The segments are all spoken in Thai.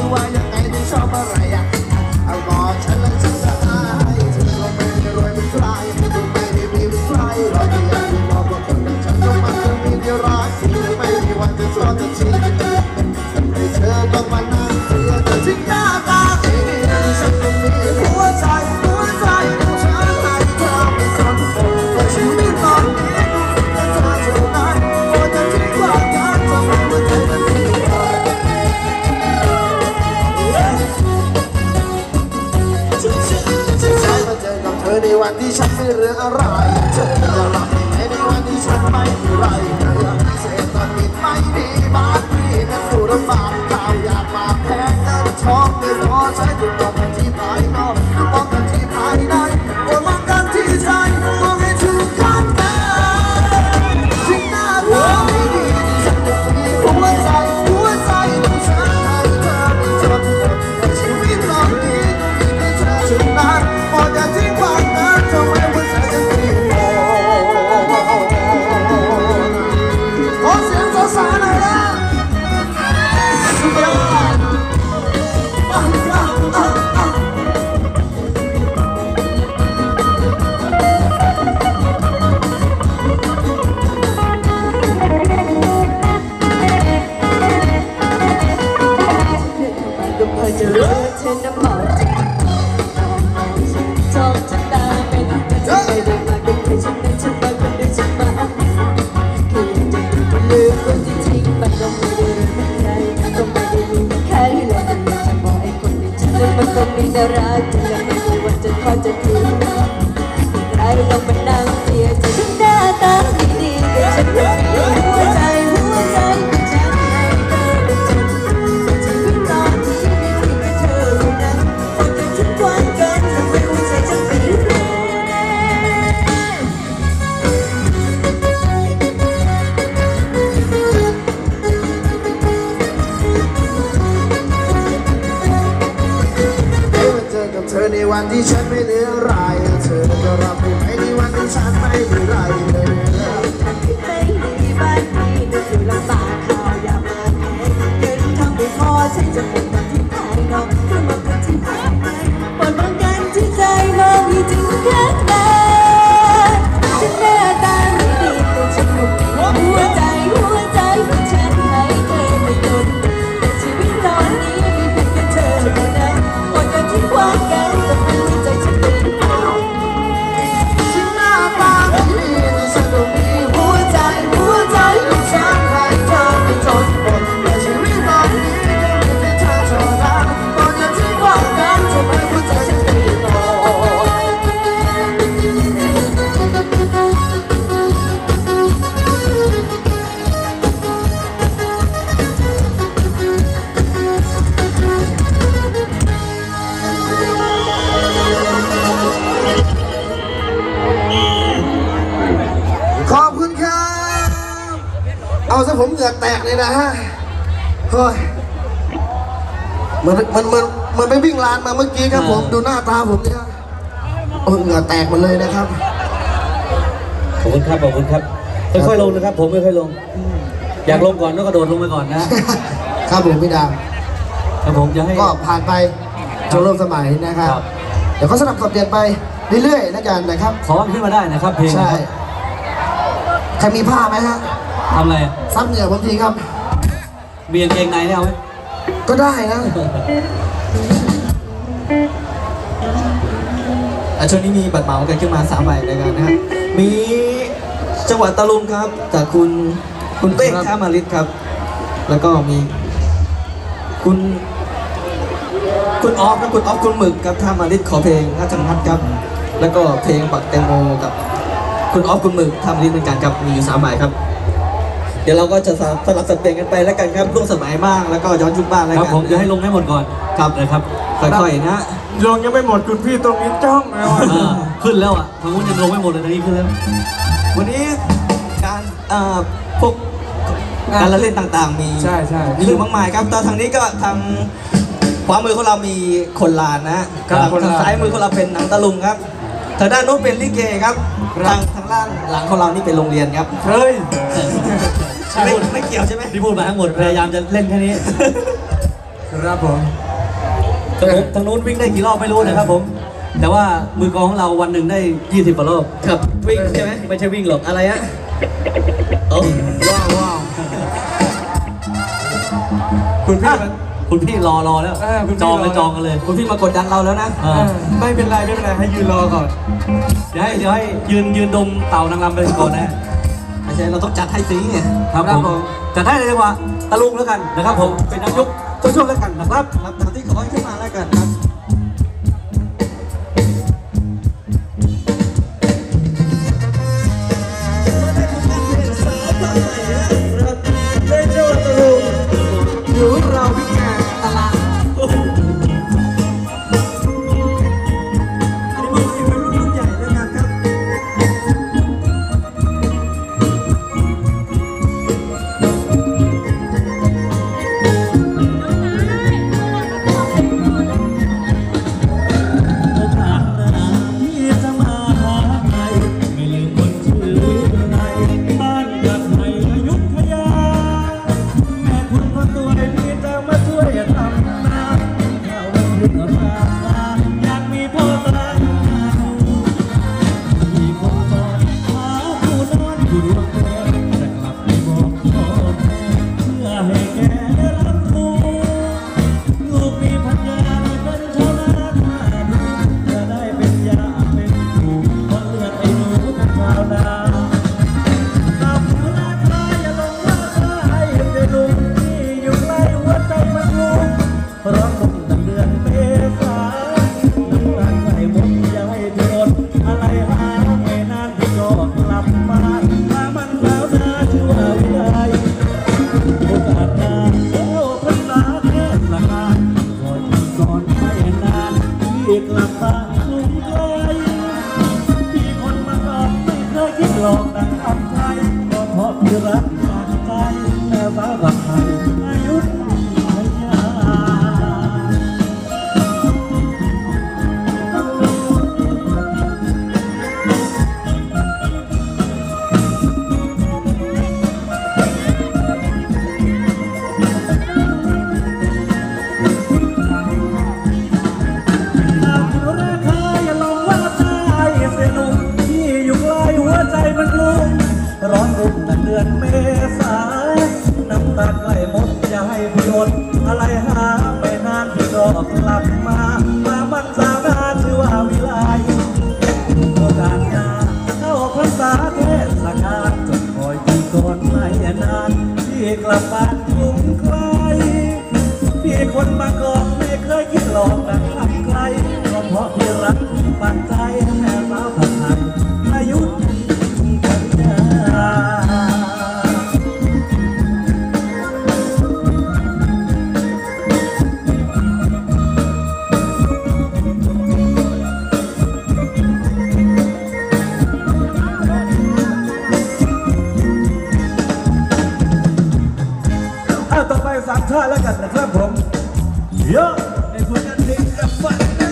ว่ายังไงที่ชอบอะไรอ่ะเอาบอกฉันแล้วฉันจะอายเธอก็ไม่ได้รวยเป็นใครไม่ได้มีเป็นใครเราจะอยากจะบอกว่าคนอย่างฉันก็มันจะมีที่รักที่ไม่มีวันจะทอดจะทิ้งให้เธอต้องมานั่งเสียใจทิ้งหน้าตาที่ฉันก็มีหัวใจของฉันให้เธอเป็นคนโปรดแต่ชีวิตตอนนี้ก็เธอเท่านั้นโอ้จะทิ้งความรักทำให้หัวใจมันมีเธอในวันที่ฉันไม่เหลืออะไรเธอจะรับได้ไหมในวันที่ฉันไม่มีไรเศรษฐกิจไม่ดีบ้านพี่นั้นอยู่ลำบากข้าวอยากมาแพงเงินทองไม่พอใช้จะต้องกันที่ภายนอกหรือต้องกันที่ภายในโอ้มองกันที่ใจต้องให้ถูกคัดแน่ที่หน้าเธอไม่ดีฉันจะมีหัวใจของฉันให้เธอไม่จนหมดแต่ชีวิตตอนนี้มีแค่เธอเท่านั้นพอจะทิ้งความนั้นทำไมหัวใจจะมีโอ้ขอเสียงสาวๆหน่อยนะสุดยอดก็พอจะรู้เธอน้ำมันจ้องจะตาเป็นจะไปเดินมาก็เคยฉันนึกฉันมาคนเดียวฉันมาแค่อยากจะดูก็ลืมคนที่ทิ้งไปก็ไม่ได้รู้เป็นใครก็ไม่ได้รู้เป็นใครแล้วก็อยากจะบอกไอ้คนที่ฉันนั้นมันคงไม่น่ารักและไม่มีวันจะทอดจะทิ้งใครต้องมานั่งเสียใจที่หน้าตาดีๆแต่ฉันไม่มีหัวใจของฉันให้เธอเป็นจนชีวิตตอนนี้มีแค่เธอเท่านั้นคนจะทิ้งความกันทำให้หัวใจฉันเป็นโรคเธอในวันที่ฉันไม่เหลืออะไรเธอจะรับได้ไหมในวันที่ฉันไม่มีไรเลยทางที่ไม่ดีบ้านพี่นึกอยู่ลำบากข่าวอย่ามาแพ้เงินทำไม่พอใช้จะหมดกันที่ภายนอกคือมากันที่ภายในปนบังกันที่ใจมองพี่จึงแค่ไหนฉันหน้าตาไม่ดีแต่ฉันมีหัวใจของฉันให้เธอไม่หยุดแต่ชีวิตตอนนี้มีเพียงแค่เธอเท่านั้นหมดกันที่ความกันจะเป็นหัวใจฉันเป็นที่หน้าตาไม่ดีแต่ฉันต้องมีหัวใจของฉันให้เธอไม่จนหมดแต่ชีวิตตอนนี้ก็มีแค่เธอเท่านั้นตอนจะทิ้งความกันทำให้หัวใจฉันตีโตขอบคุณครับเอาซะผมเหงื่อแตกเลยนะฮะเฮ้ยมันไปวิ่งลานมาเมื่อกี้ครับผมดูหน้าตาผมเนี่ยโอ้เหงื่อแตกหมดเลยนะครับขอบคุณครับค่อยๆลงนะครับผมค่อยๆลงอยากลงก่อนก็กระโดดลงไปก่อนนะครับผมพี่ดาวครับผมจะให้ก็ผ่านไปจนร่วมสมัยนะครับเดี๋ยวเขาสลับสับเปลี่ยนไปเรื่อยๆแล้วกันนะครับขอขึ้นมาได้นะครับเพลงใช่ใครมีผ้าไหมฮะทำอะไรซับเหงื่อผมทีครับมีกางเกงในได้ไหมก็ได้นะช่วงนี้มีบัตรเหมากันขึ้นมา3 ใบในการนะฮะมีจังหวัดตะลุงครับจากคุณเป้งท่ามาริดครับแล้วก็มีคุณออฟคุณหมึกกับท่ามาริดขอเพลงน่าจังฮัดครับแล้วก็เพลงปักแตงโมกับคุณออฟคุณหมึกท่ามาริดเหมือนกันครับมีอยู่3 ใบครับเดี๋ยวเราก็จะสลับสับเปลี่ยนกันไปแล้วกันครับร่วมสมัยบ้างแล้วก็ย้อนยุคบ้างแล้วกันผมจะให้ลงให้หมดก่อนครับนะครับค่อยๆนะลงยังไม่หมดคุณพี่ตรงนี้จ้องแล้วขึ้นแล้วอ่ะทางนู้นยังลงไม่หมดเลยตอนนี้ขึ้นแล้ววันนี้การพวกการละเล่นต่างๆมีอยู่มากมายครับตอนทางนี้ก็ทางขวามือของเรามีคนลานนะทางซ้ายมือของเราเป็นหนังตะลุงครับทางด้านโน้นเป็นลิเกครับทางล่างหลังของเรานี่เป็นโรงเรียนครับเฮ้ยไม่เกี่ยวใช่ไหมที่พูดมาทั้งหมดพยายามจะเล่นแค่นี้ครับผมทางนู้นวิ่งได้กี่รอบไม่รู้นะครับผม แต่ว่ามือกลองของเราวันหนึ่งได้20 กว่ารอบครับวิ่งใช่ไหมไม่ใช่วิ่งหรอกอะไรฮะโอ้ว้าวคุณพี่คุณพี่รอแล้วคุณพี่จองรอเลยจองกันเลยคุณพี่มากดดันเราแล้วนะไม่เป็นไรให้ยืนรอก่อนเดี๋ยวให้ยืนดมเต่านางรำไปก่อนนะไม่ใช่เราต้องจัดให้ซีเนี่ยครับผมจะได้เลยว่าตะลุงแล้วกันนะครับผมเป็นนายกช่วยๆแล้วกันนะครับครับตามที่ขอให้ขึ้นมาแล้วกันครับได้เจ้าตะลุงอยู่เราวิ่งงานตลาดอันนี้มันเป็นรุ่นใหญ่แล้วกันครับกลับบ้านกรุงไกลพี่คนบางกอกไม่เคยคิดหลอกดังทำใครก็เพราะพี่รักปันใจแม่สาวผัดไทยอายุปัญญาต่อไปสามชาติแล้วกันนะครับผมเยอะในผลงานเพลงกับฝันนะ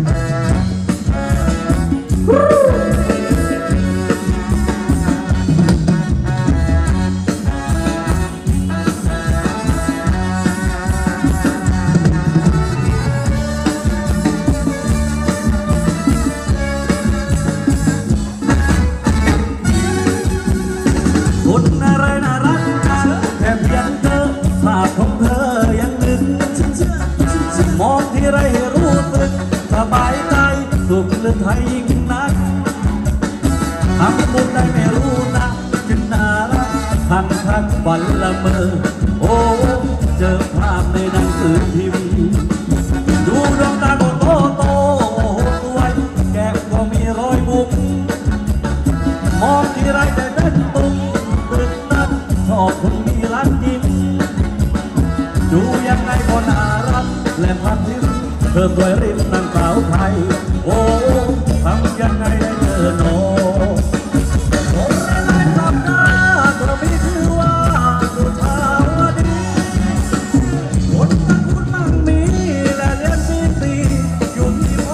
คนอะไรน่ารักจังแค่เพียงเธอภาพของเธอยังนึกมองที่ไรให้รู้สึกสบายใจสุขหรือไทยยิ่งนักทำบุญได้ไม่รู้นะจึงน่ารักทักวันละเมอโอ้เจอภาพในหนังสือพิมพ์ดูดวงตาก็โตสวยแก้มก็มีรอยบุ๋มมองที่ไรแต่เด่นตุ้มตึกนั้นชอบคนมีรักยิ้มดูยังไงก็น่ารักและพันทิพย์เธอสวยริมนางสาวไทยโอ้ทำยังไงได้เจอโนผมไม่ได้ทำหน้าเธอมีชื่อว่าสุชาวดีคนมันคุณมั่งมีและเรียนปี4อยู่ที่มอ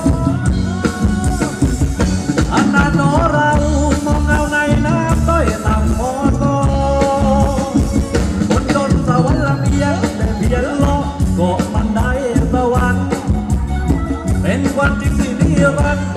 อันนั้นเรามองเงาในน้ำต้อยต่ำพอโตคนจนสวรรค์ลำเอียงแต่เพียงล้อก็มันรัก